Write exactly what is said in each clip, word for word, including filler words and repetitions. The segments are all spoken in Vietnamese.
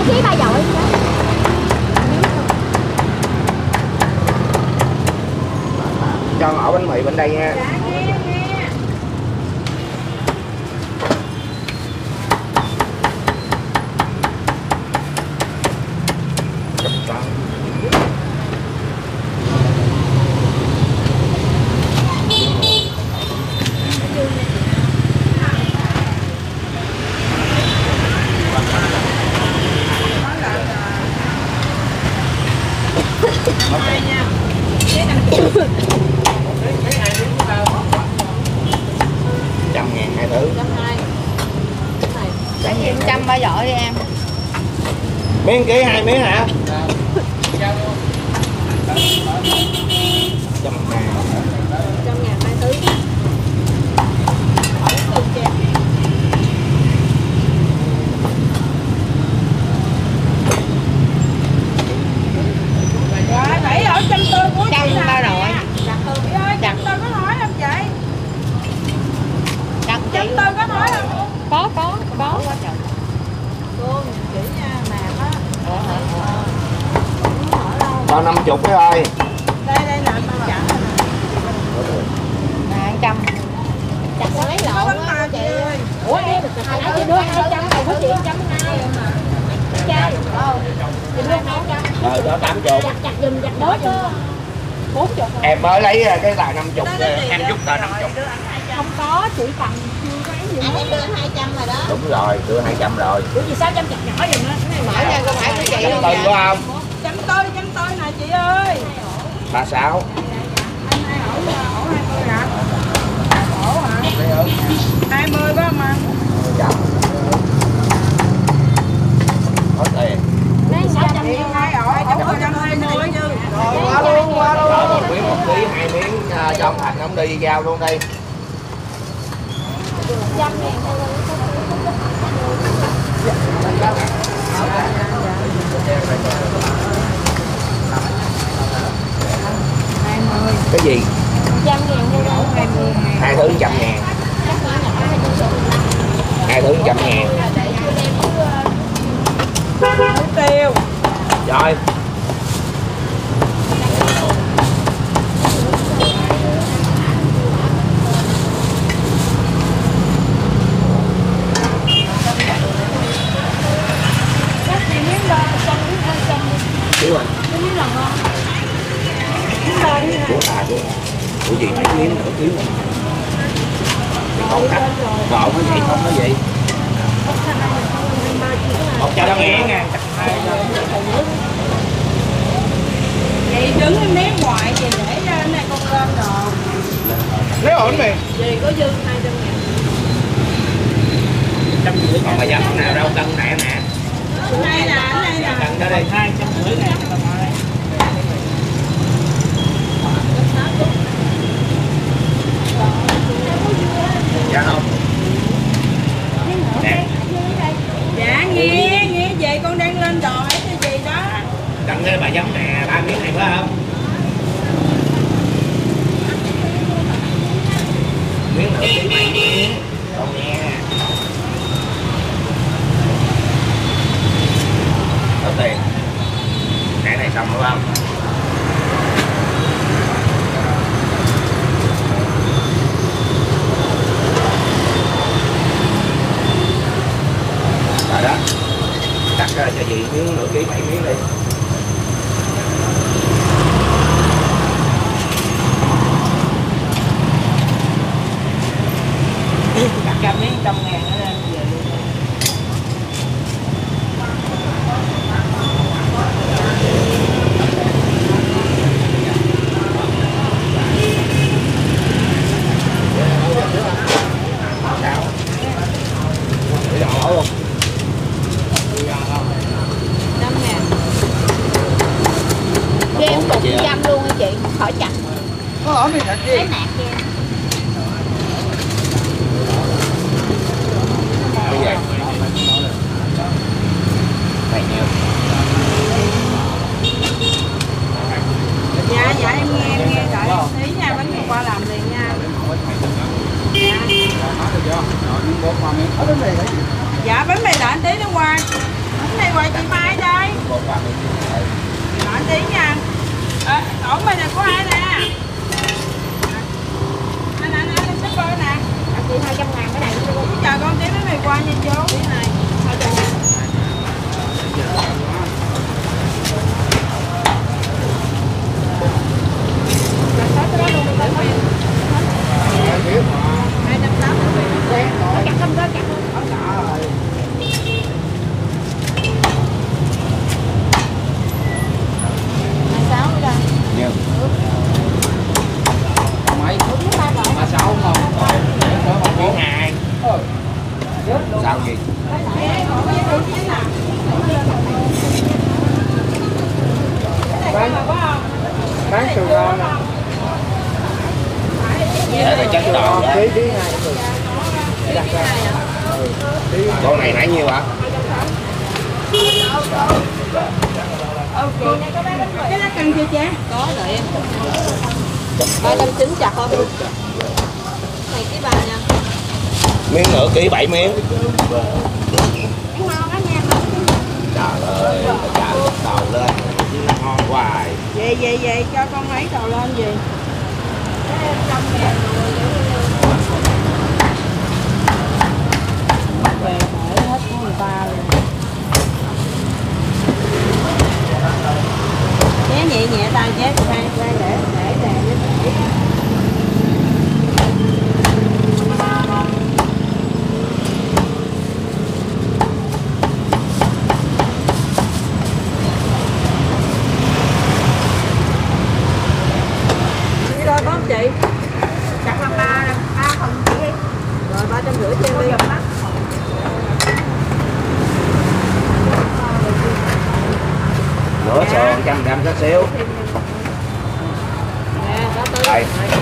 ký ba dội. Cho ngõ bánh mì bên đây nha. Trăm ngàn hai thứ. Trải nghiệm trăm ba dội đi em. Miếng ký hai miếng hả? Trăm ngàn. Trăm ngàn hai thứ. Rồi, bảy ở trăm tư của chị Trăm ba rồi. Trăm tư có nói không vậy? Trăm Trăm tư có nói không? Có có có. Cô chỉ nha mềm á. Cho năm chục cái ơi. Đây đây là năm chả. Nè trăm. Chặt có lấy lộn á chị ơi. Ủa em hồi nãy chị đưa hai trăm rồi của chị trăm hai mà. Chai. Ờ. Chị đưa hai trăm. Rồi đó tám chục. Chặt chặt giùm chặt đó chứ. Bốn chục. Em mới lấy cái tài năm chục, em giúp tài năm chục. Không có, chị cầm chưa có ấy gì hết. Em đưa hai trăm rồi đó. Đúng rồi, đưa hai trăm rồi. Ủa gì sao trăm chặt nhỏ giùm á? Cái này mở ra câu hỏi của chị luôn Tư nha. có không? Trăm tư, trăm tư nè chị ơi. Ba sáu. Anh hai ổ ổ hai mươi hả? Ổ hả? Hai mươi phải không anh? Trăm. Hết tiền. Chị hai ổ ổ một trăm hai mươi. Rồi qua luôn, qua luôn. Rồi một miếng một ký, hai miếng uh, cho ông Thành ông đi giao luôn đi. Trăm ngàn Cái gì? trăm ngàn thôi đâu. Hai thứ trăm ngàn. Hai thứ trăm ngàn. Hủ tiêu. Rồi. Đúng rồi. Của à của của gì mấy miếng nữa kiếm rồi. Không khách. Còn cái gì không có gì. Một trăm ngàn ngàn chặt hai. Chị đứng cái mép ngoại chị để ra cái này con lên rồi. Nếu ổn mày. Chị có dư hai trăm ngàn. Trăm rưỡi còn mà dám nào đâu cân nè nè. Đây nè, đây nè. Cân ra đây hai trăm rưỡi nè. Dạ không? Nè. Dạ nghe, nghe vậy con đang lên đò ấy cho chị đó. Cân cái bà giống nè, ba miếng này phải không? Miếng nữa miếng này miếng. Còn nghe. Có tiền. Cái này xong đúng không? Rồi đó. Cắt ra cho chị miếng nửa ký bảy miếng đi. Cắt ra miếng trăm ngàn nữa lên về luôn. Để đỏ luôn. trăm ngàn. Cho em một trăm luôn hả chị? Khỏi chặt. Có ổn thì thật gì? Cái nạt cho em. Bây giờ này nhiều. Dạ dạ em nghe em nghe rồi. Ý nha bánh mì qua làm liền nha. Dạ. Dạ bánh mì là anh tí nó qua. Bánh này quầy chị Mai đây. Đợi tí nha. À, ổn bây giờ có ai nè. Nè nè nè, shipper nè. Chị hai trăm ngàn cái này. Chờ con tí nó này qua nha chú. Cái này hai trăm ngàn. Hai trăm tám mươi. Chặt không đó, chặt không. Hai sáu nữa đây. Nhiều. Mấy? Ba sáu không? Bốn hai. Sao gì? Bán từ ngon nè. Để là chất đòn. Ký ký hai được. Con này nãy nhiêu ạ? Cái lá cân chưa cha? Có rồi em. Ba trăm chín chặt không? Này ký ba nha. Miếng nửa ký bảy miếng. Ngon đó nha. Trời ơi, trả đầu lên chứ nó ngon hoài. Về về về cho con lấy đầu lên gì? Về hỏi hết của người ta luôn. Chế nhẹ nhẹ tay chế của hai để để để để để. Rồi có không chị? Chặt là ba ba phần chị đi. Rồi ba trăm rưỡi cho em đi. Nửa sườn trăm gram chút xíu. Nè, có tới. Đây,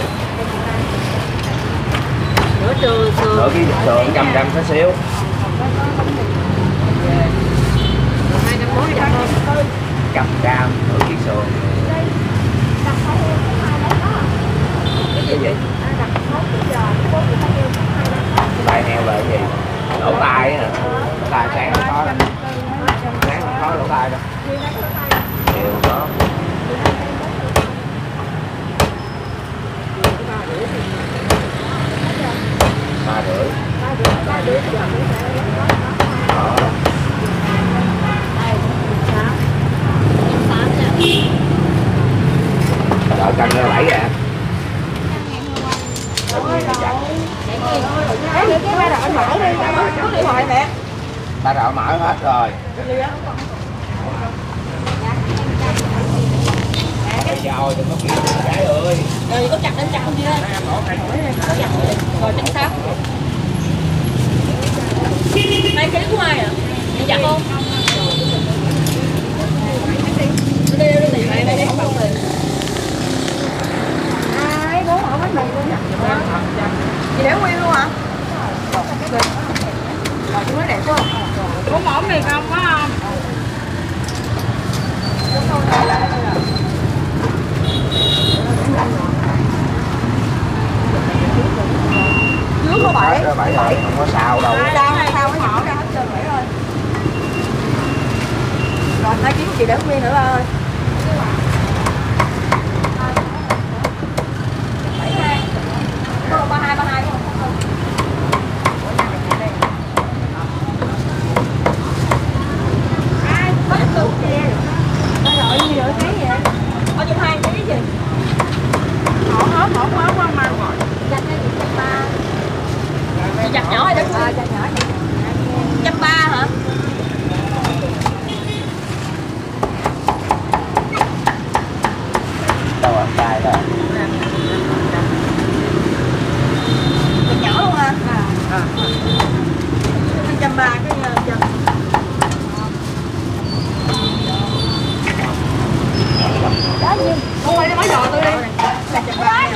Nửa trừ sườn. nửa ký sườn trăm gram chút xíu. hai trăm bốn mươi không? Trăm gram nửa ký sườn. Cái gì? Tai heo là cái gì? Lỗ tai á hả? Lỗ tai sáng không có đâu. Sáng không có lỗ tai đâu. Đều có. Ba rưỡi. Đó. Đợi canh nó bảy à. Tự nhiên nó chặt. Cái cái ba đợi mở đi, có điện thoại mẹ. Ba đợi mở hết rồi. Bây giờ rồi đừng có kêu gái ơi. Rồi có chặt đến chặt không đi lên. Có chặt rồi chặt sao? Hai ký của ai à? Đi chặt không? Đi đi đi mày mày đi không rồi. Ai bố họ bánh mì luôn nè. Chị để nguyên luôn hả? Rồi chúng nó đẹp quá. Có mỏng mì không có không? Trước có bảy. Bảy rồi, không có sao đâu. Sao sao cái nhỏ ra hết trơn bảy rồi. Rồi hai ký của chị để nguyên nữa ơi. Ba hai ba hai đúng không? Ai có được từ kia. Ba loại gì nữa cái vậy? Ở trong hai ký gì? Hổ hổ hổ quá quá mà rồi. Chặt hay chặt ba? Chặt nhỏ hay đó? Chặt nhỏ. Chặt ba hả? Đâu ạ? Đây đó. Nhỏ luôn hả? À. một trăm ba cái chân. Đó nhiêu? Không phải nó mới dò tôi đi. Là trăm ba.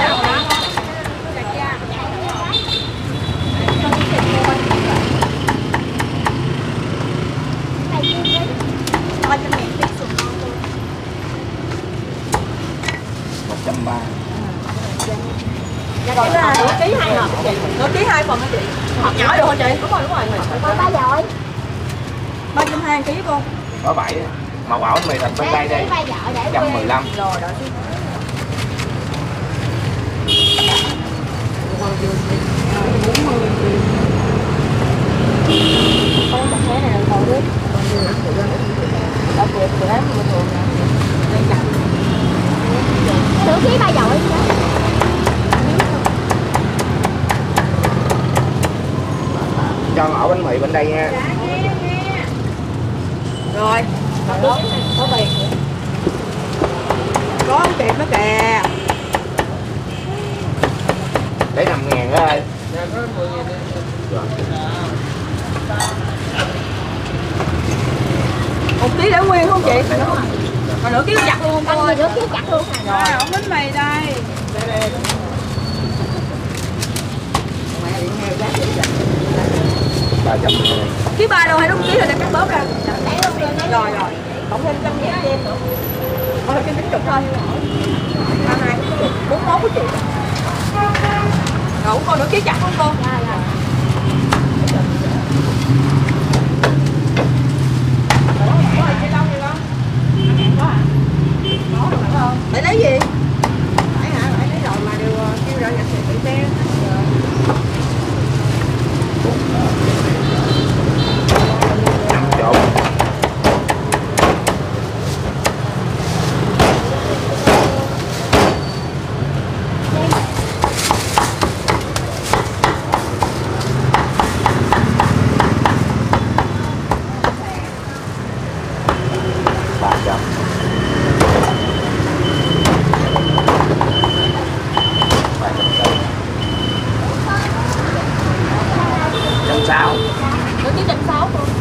Một trăm ba. Rồi nửa ký hai hộp chị. Nửa ký hai phần hả chị? Hộp nhỏ được không chị? Đúng rồi đúng rồi. Con ba rồi. ba trăm hai ký cô. Có bảy màu ảo mì thịt bên đây đi ba vợ để một trăm mười lăm. Rồi đợi xíu. con cà phê này là còn nước đã vừa vừa ép vừa thường đây chặt nửa ký ba dội Cho ổ bánh mì bên đây nha. Rồi. có có tiền Có không kịp nữa kìa. Để năm ngàn đó ơi. Một ký để nguyên không chị? Còn nửa ký chặt luôn không cô ơi? nửa ký chặt luôn Rồi, ổng bánh mì đây. ba trăm Ký ba đâu hay đúng ký rồi để cắt bớt ra. Rồi rồi. Cộng thêm trăm ngàn thêm nữa. Còn thêm chín chục thôi. Ba hai bốn món của chị. Rồi cô nửa ký chặt không cô? Để lấy gì? Phải hả? Phải lấy rồi mà đều kêu rồi nhập thì tự xe. năm chục. Ba trăm. Ba trăm tư. Trăm sáu. nửa ký trăm sáu luôn